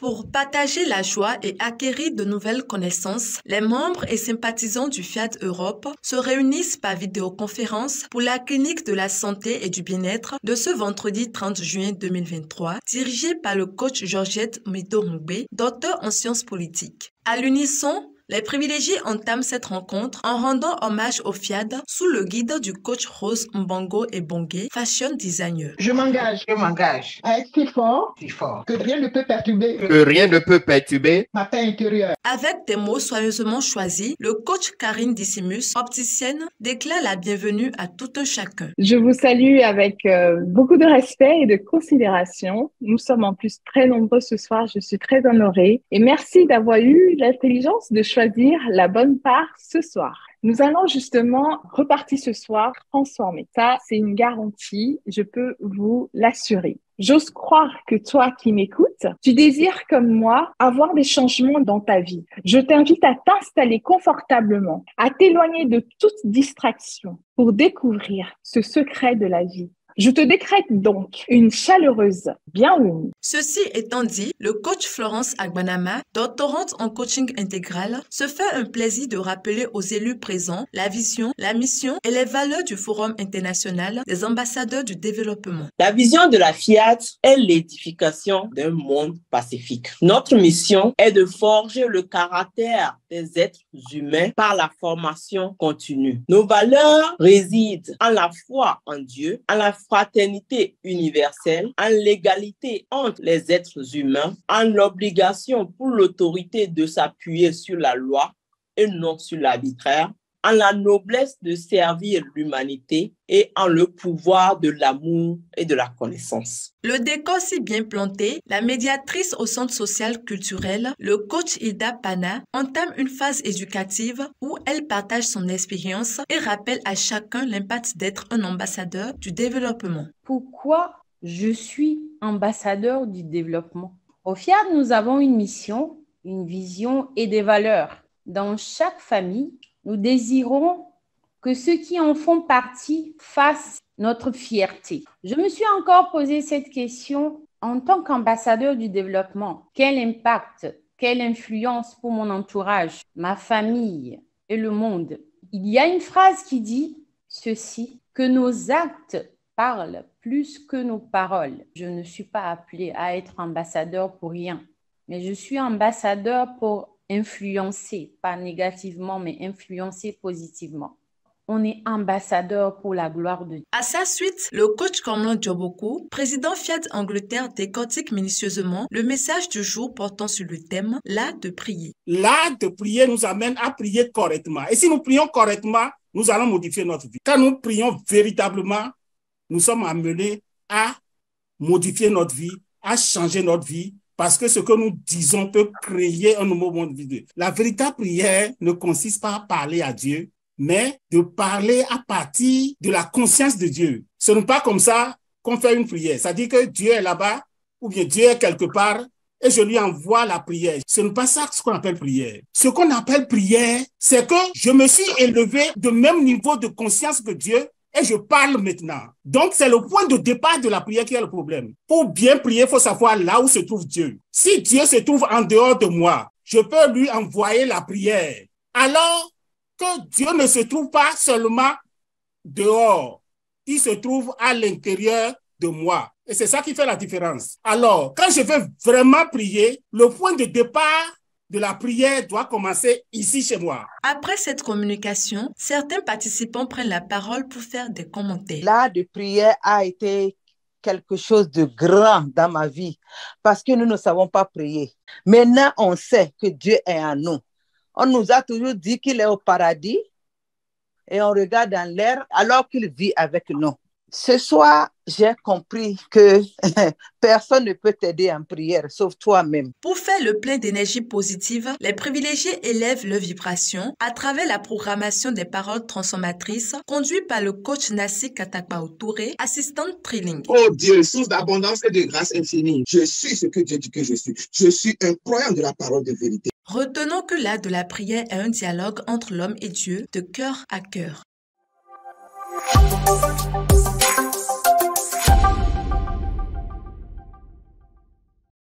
Pour partager la joie et acquérir de nouvelles connaissances, les membres et sympathisants du Fiat Europe se réunissent par vidéoconférence pour la clinique de la santé et du bien-être de ce vendredi 30 juin 2023, dirigée par le coach Georgette Midorongbe, docteur en sciences politiques. À l'unisson, les privilégiés entament cette rencontre en rendant hommage au FIAD sous le guide du coach Rose Mbango et Bongue, fashion designer. Je m'engage à être si fort que rien ne peut perturber ma paix intérieure. Avec des mots soigneusement choisis, le coach Karine Dissimus, opticienne, déclare la bienvenue à tout un chacun. Je vous salue avec beaucoup de respect et de considération. Nous sommes en plus très nombreux ce soir. Je suis très honorée et merci d'avoir eu l'intelligence de choisir la bonne part ce soir. Nous allons justement repartir ce soir transformés. Ça, c'est une garantie, je peux vous l'assurer. J'ose croire que toi qui m'écoutes, tu désires comme moi avoir des changements dans ta vie. Je t'invite à t'installer confortablement, à t'éloigner de toute distraction pour découvrir ce secret de la vie. Je te décrète donc une chaleureuse bienvenue. Ceci étant dit, le coach Florence Agbanama, doctorante en coaching intégral, se fait un plaisir de rappeler aux élus présents la vision, la mission et les valeurs du Forum international des ambassadeurs du développement. La vision de la Fiat est l'édification d'un monde pacifique. Notre mission est de forger le caractère des êtres humains par la formation continue. Nos valeurs résident en la foi en Dieu, en la fraternité universelle, en l'égalité entre les êtres humains, en l'obligation pour l'autorité de s'appuyer sur la loi et non sur l'arbitraire, en la noblesse de servir l'humanité et en le pouvoir de l'amour et de la connaissance. Le décor si bien planté, la médiatrice au centre social culturel, le coach Hilda Pana, entame une phase éducative où elle partage son expérience et rappelle à chacun l'impact d'être un ambassadeur du développement. Pourquoi je suis ambassadeur du développement? Au FIAD, nous avons une mission, une vision et des valeurs. Dans chaque famille, nous désirons que ceux qui en font partie fassent notre fierté. Je me suis encore posé cette question en tant qu'ambassadeur du développement. Quel impact, quelle influence pour mon entourage, ma famille et le monde? Il y a une phrase qui dit ceci, que nos actes parlent plus que nos paroles. Je ne suis pas appelée à être ambassadeur pour rien, mais je suis ambassadeur pour influencer, pas négativement, mais influencer positivement. On est ambassadeur pour la gloire de Dieu. À sa suite, le coach Kormlan Dioboku, président Fiat Angleterre, décortique minutieusement le message du jour portant sur le thème « L'art de prier ». L'art de prier nous amène à prier correctement. Et si nous prions correctement, nous allons modifier notre vie. Quand nous prions véritablement, nous sommes amenés à modifier notre vie, à changer notre vie, parce que ce que nous disons peut créer un nouveau monde de vie. La véritable prière ne consiste pas à parler à Dieu, mais de parler à partir de la conscience de Dieu. Ce n'est pas comme ça qu'on fait une prière. Ça dit que Dieu est là-bas, ou bien Dieu est quelque part, et je lui envoie la prière. Ce n'est pas ça ce qu'on appelle prière. Ce qu'on appelle prière, c'est que je me suis élevé de même niveau de conscience que Dieu, et je parle maintenant. Donc, c'est le point de départ de la prière qui est le problème. Pour bien prier, il faut savoir là où se trouve Dieu. Si Dieu se trouve en dehors de moi, je peux lui envoyer la prière. Alors que Dieu ne se trouve pas seulement dehors, il se trouve à l'intérieur de moi. Et c'est ça qui fait la différence. Alors, quand je veux vraiment prier, le point de départ de la prière doit commencer ici chez moi. Après cette communication, certains participants prennent la parole pour faire des commentaires. L'art de prière a été quelque chose de grand dans ma vie parce que nous ne savons pas prier. Maintenant, on sait que Dieu est en nous. On nous a toujours dit qu'il est au paradis et on regarde dans l'air alors qu'il vit avec nous. Ce soir, j'ai compris que personne ne peut t'aider en prière, sauf toi-même. Pour faire le plein d'énergie positive, les privilégiés élèvent leur vibration à travers la programmation des paroles transformatrices conduite par le coach Nassi Katakpao Touré, assistante Trilling. Oh Dieu, source d'abondance et de grâce infinie. Je suis ce que Dieu dit que je suis. Je suis un croyant de la parole de vérité. Retenons que l'art de la prière est un dialogue entre l'homme et Dieu de cœur à cœur.